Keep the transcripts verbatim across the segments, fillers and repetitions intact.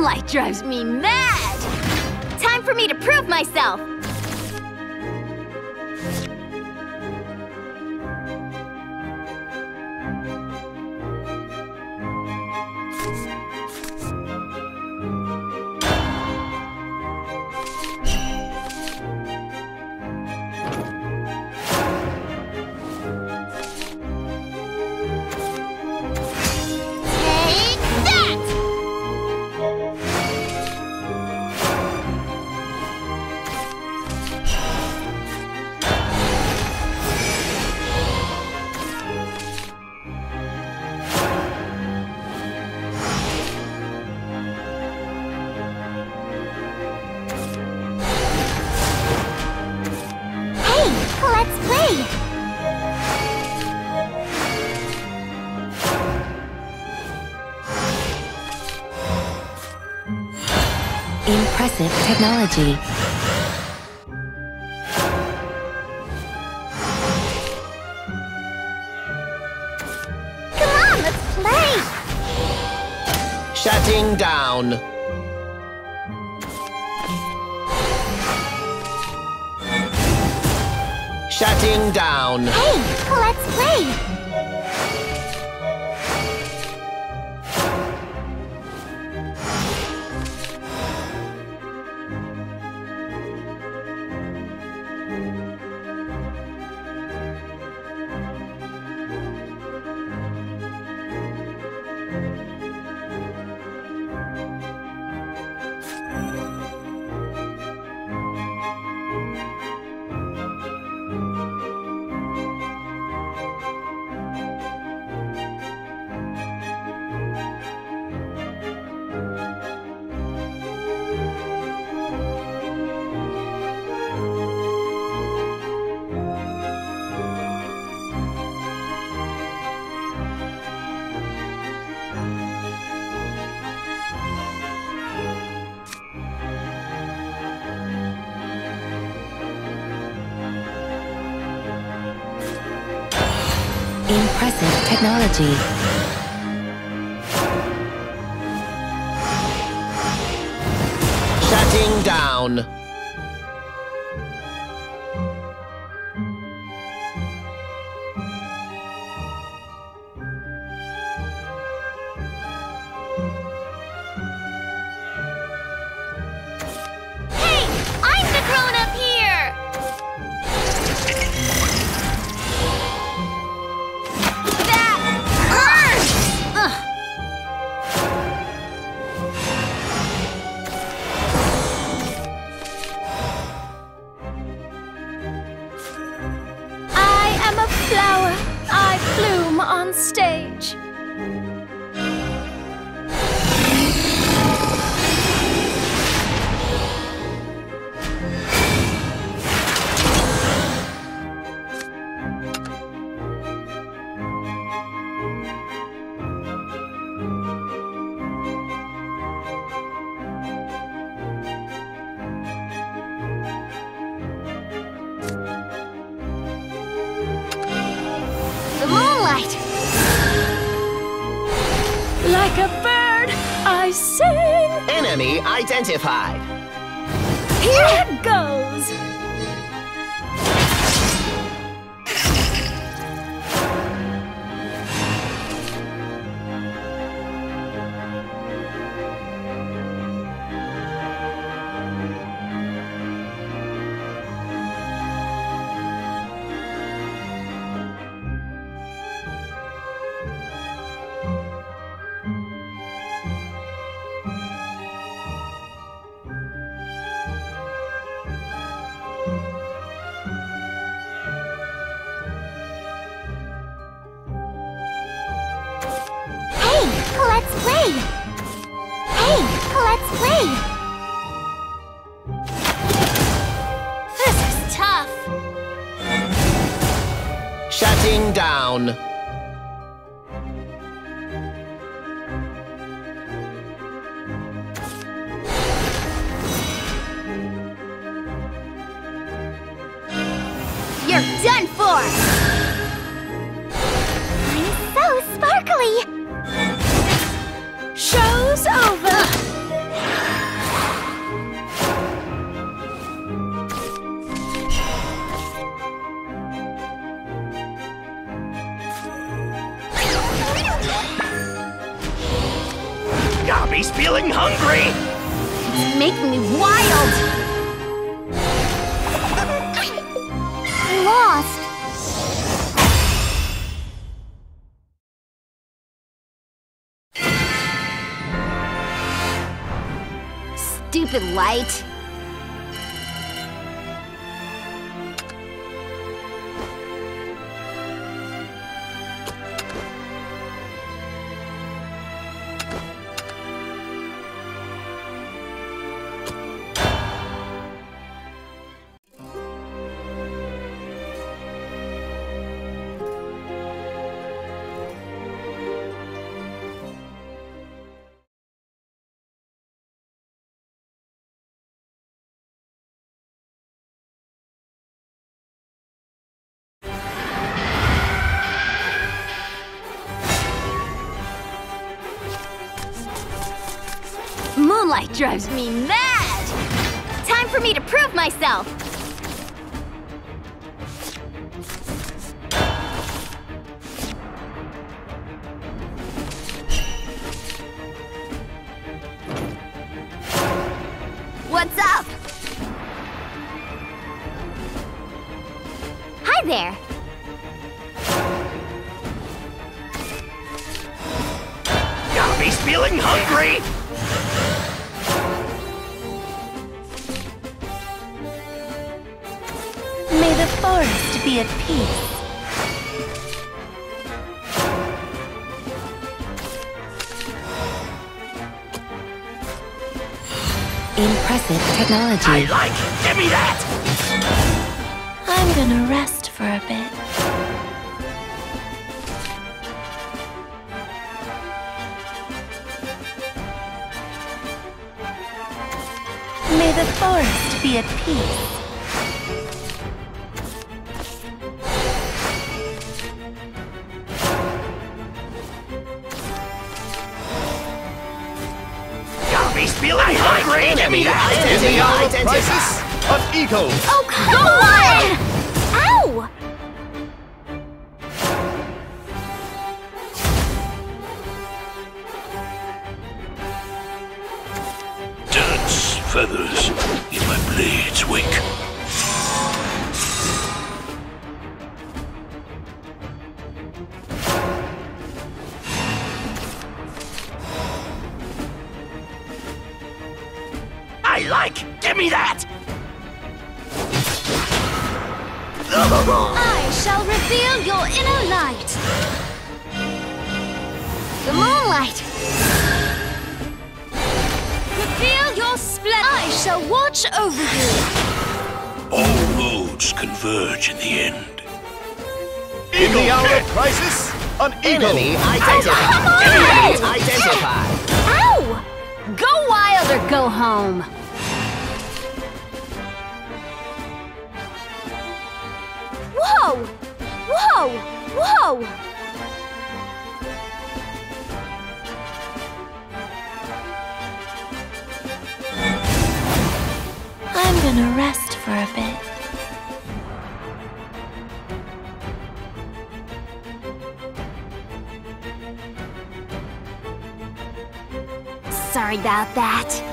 moonlight drives me mad! Time for me to prove myself! Impressive technology. Come on, let's play! Shutting down. Shutting down. Hey, let's play! Impressive technology. Shutting down. Hey, I'm the grown-up here! I'm a flower. I bloom on stage. The moonlight! Like a bird, I sing. Enemy identified. Here it goes. Let's play! Hey, let's play! This is tough! Shutting down. You're done for! I'm so sparkly! Show's over. Gabby's feeling hungry! It's making me wild! I lost! Stupid light! Moonlight drives me mad! Time for me to prove myself! What's up? Hi there! Gabby's feeling hungry! May the forest be at peace. Impressive technology. I like! Give me that! I'm gonna rest for a bit. May the forest be at peace. Gabby's feeling hungry! Give me that! In the hour of crisis, an eagle! Oh, come on! Ow! Dirt's feathers in my blade's wake. I like! Give me that! I shall reveal your inner light! The moonlight! Reveal your splendor! I shall watch over you! All roads converge in the end. In the hour of crisis, an eagle! Enemy identified! Come on! Enemy identified! Ow! Go wild or go home! Whoa! Whoa! Whoa! I'm gonna rest for a bit. Sorry about that.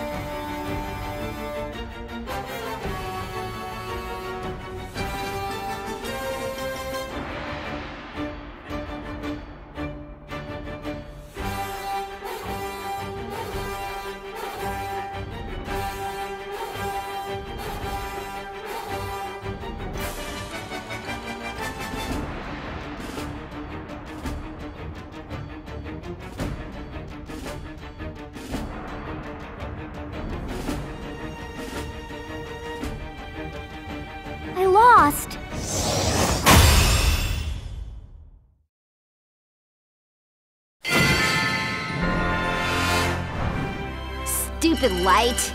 I lost. Stupid light.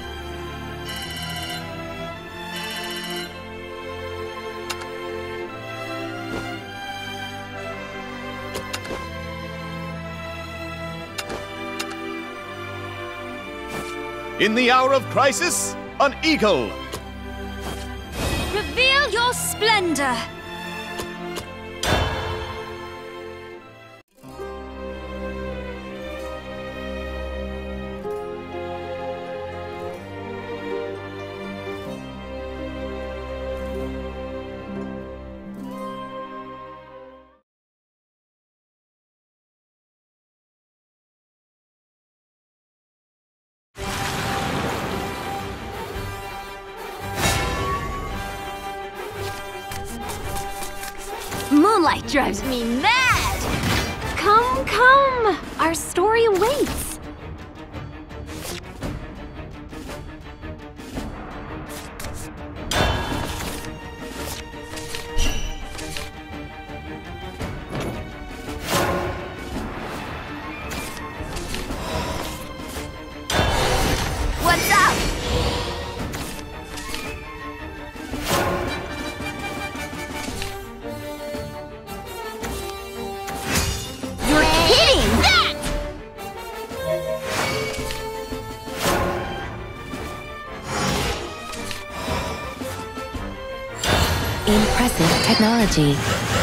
In the hour of crisis, an eagle! Reveal your splendor! sunlight drives me mad! Come, come! Our story awaits! What's up? You're kidding! That! Impressive technology.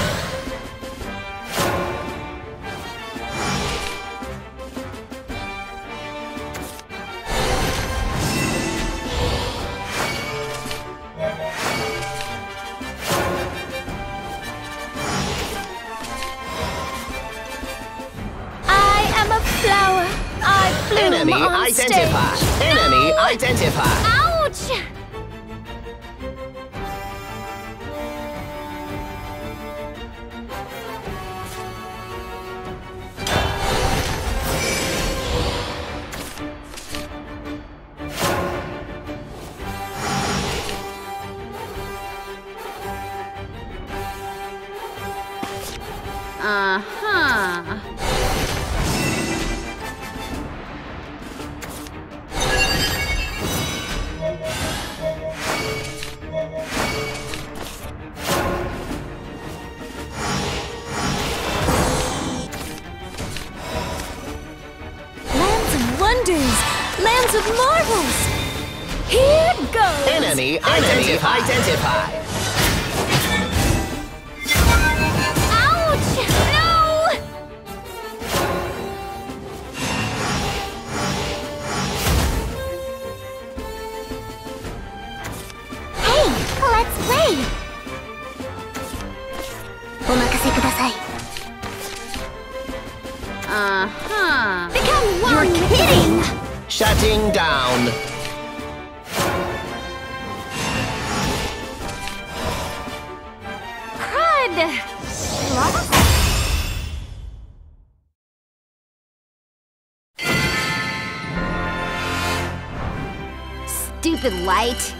Flower, I bloom Enemy on identified. stage. Enemy identified. Ouch! Uh-huh. Lands of wonders, lands of marvels. Here goes. Enemy identified. identified. Ouch! No! Hey, let's play. Omakase kudasai. Uh-huh. Become one. You're kidding! Shutting down. Crud! Stupid light.